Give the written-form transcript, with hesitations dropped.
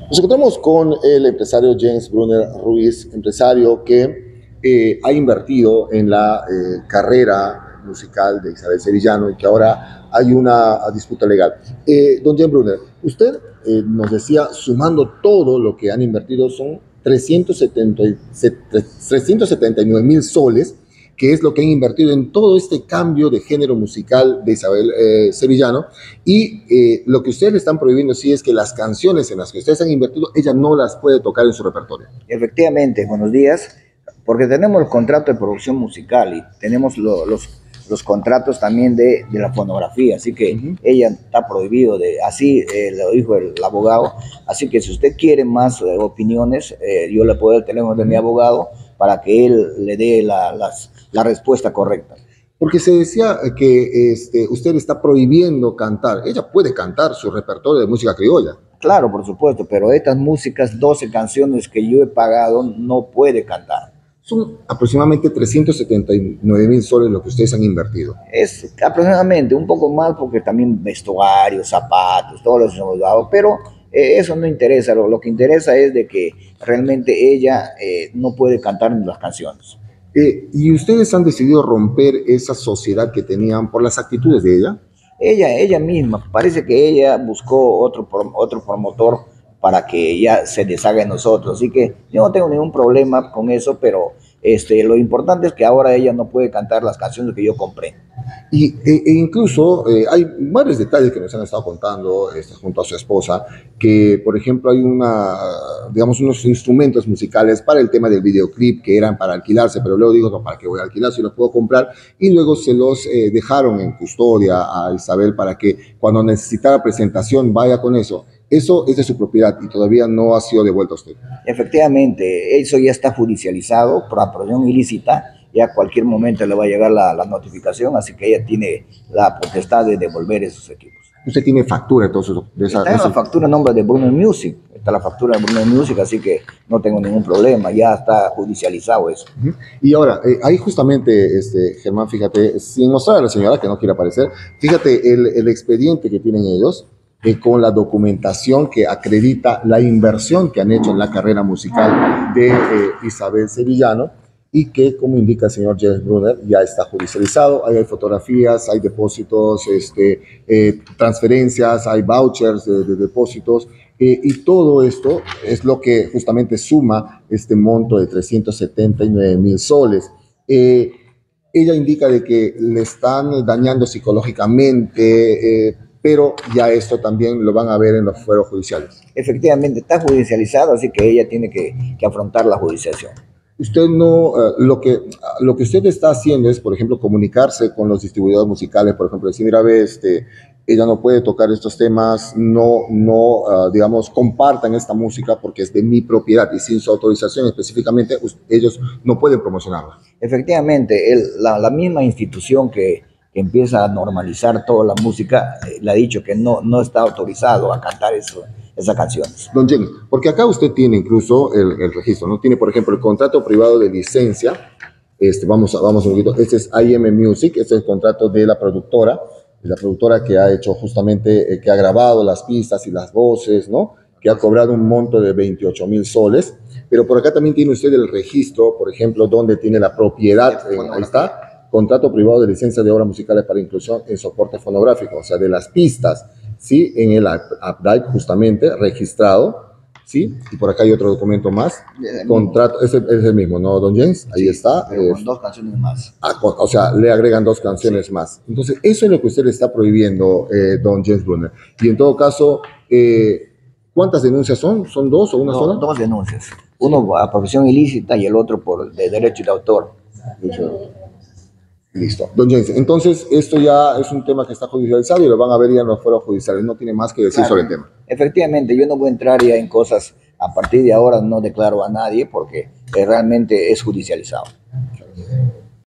Nos encontramos con el empresario James Brunner Ruiz, empresario que ha invertido en la carrera musical de Isabel Sevillano y que ahora hay una disputa legal. Don James Brunner, usted nos decía, sumando todo lo que han invertido, son 379.000 soles, que es lo que han invertido en todo este cambio de género musical de Isabel Sevillano, y lo que ustedes le están prohibiendo sí es que las canciones en las que ustedes han invertido, ella no las puede tocar en su repertorio. Efectivamente, buenos días, porque tenemos el contrato de producción musical y tenemos los contratos también de la fonografía, así que ella está prohibido así lo dijo el abogado, así que si usted quiere más opiniones, yo le puedo dar el teléfono de mi abogado para que él le dé la respuesta correcta. Porque se decía que usted está prohibiendo cantar. Ella puede cantar su repertorio de música criolla. Claro, por supuesto, pero estas músicas, 12 canciones que yo he pagado, no puede cantar. Son aproximadamente 379.000 soles lo que ustedes han invertido. Es aproximadamente un poco más porque también vestuario, zapatos, todo eso hemos dado, pero eso no interesa. Lo que interesa es de que realmente ella no puede cantar en las canciones. ¿Y ustedes han decidido romper esa sociedad que tenían por las actitudes de ella? Ella misma, parece que ella buscó otro promotor para que ya se deshaga de nosotros, así que yo no tengo ningún problema con eso, pero lo importante es que ahora ella no puede cantar las canciones que yo compré. Incluso hay varios detalles que nos han estado contando junto a su esposa, que por ejemplo hay digamos, unos instrumentos musicales para el tema del videoclip que eran para alquilarse, pero luego digo, no, ¿para qué voy a alquilar si los puedo comprar? Y luego se los dejaron en custodia a Isabel para que cuando necesitara presentación vaya con eso. Eso es de su propiedad y todavía no ha sido devuelto a usted. Efectivamente, eso ya está judicializado por apropiación ilícita. Ya a cualquier momento le va a llegar la notificación, así que ella tiene la potestad de devolver esos equipos. ¿Usted tiene factura entonces de esa? Está en la factura en nombre de Brunner Music, está la factura de Brunner Music, así que no tengo ningún problema, ya está judicializado eso. Y ahora, ahí justamente, Germán, fíjate, sin mostrar a la señora que no quiere aparecer, fíjate el expediente que tienen ellos, con la documentación que acredita la inversión que han hecho en la carrera musical de Isabel Sevillano, y que, como indica el señor James Brunner, ya está judicializado. Ahí hay fotografías, hay depósitos, transferencias, hay vouchers de depósitos, y todo esto es lo que justamente suma este monto de 379.000 soles. Ella indica de que le están dañando psicológicamente, pero ya esto también lo van a ver en los fueros judiciales. Efectivamente, está judicializado, así que ella tiene que afrontar la judicialización. Usted no, lo que usted está haciendo es, por ejemplo, comunicarse con los distribuidores musicales, por ejemplo, decir, mira, ve, ella no puede tocar estos temas, digamos, compartan esta música porque es de mi propiedad y sin su autorización específicamente, ellos no pueden promocionarla. Efectivamente, la misma institución que empieza a normalizar toda la música, le ha dicho que no está autorizado a cantar esas canciones. Don James, porque acá usted tiene incluso el registro, ¿no? Tiene, por ejemplo, el contrato privado de licencia. Vamos un poquito. Este es IM Music, este es el contrato de la productora que ha hecho justamente, que ha grabado las pistas y las voces, ¿no? Que ha cobrado un monto de 28.000 soles. Pero por acá también tiene usted el registro, por ejemplo, donde tiene la propiedad, ahí está, contrato privado de licencia de obras musicales para inclusión en soporte fonográfico, o sea, de las pistas, ¿sí? En el APDAIC justamente, registrado, ¿sí? Y por acá hay otro documento más, contrato, es el mismo, ¿no, don James? Ahí sí, está. Con 2 canciones más. O sea, le agregan 2 canciones más. Entonces, eso es lo que usted le está prohibiendo, don James Brunner. Y en todo caso, ¿cuántas denuncias son? ¿Son 2 o una sola? 2 denuncias. Uno a profesión ilícita y el otro por de derecho de autor. Listo. Don James, entonces esto ya es un tema que está judicializado y lo van a ver ya en los fueros judiciales. No tiene más que decir sobre el tema. Efectivamente, yo no voy a entrar ya en cosas. A partir de ahora no declaro a nadie porque realmente es judicializado.